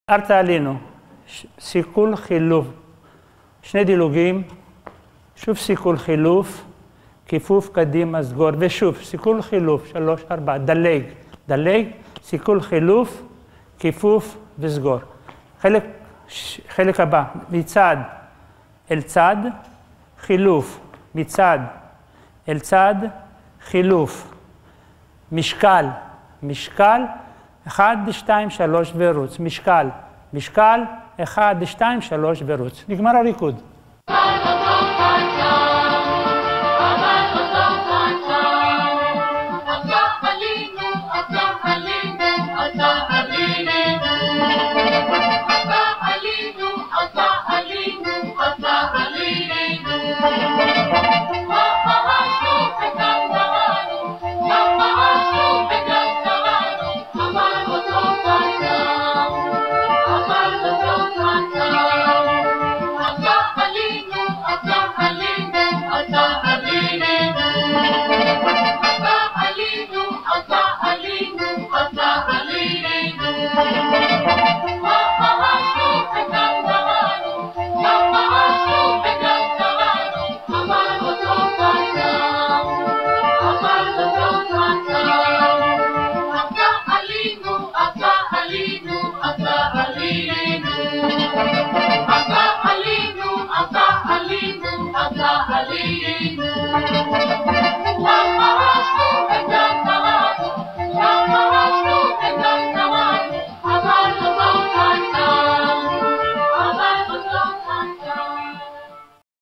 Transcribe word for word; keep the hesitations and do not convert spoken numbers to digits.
ארצה עלינו, סיכול חילוף, שני דילוגים, שוב סיכול חילוף, כיפוף קדימה סגור, ושוב סיכול חילוף, שלוש, ארבע, דלג, דלג, סיכול חילוף, כיפוף וסגור. חלק, חלק הבא, מצד אל צד, חילוף, מצד אל צד, חילוף, משקל, משקל, אחד, שתיים, שלוש ורוץ, משקל, משקל, אחד, שתיים, שלוש ורוץ. נגמר הריקוד.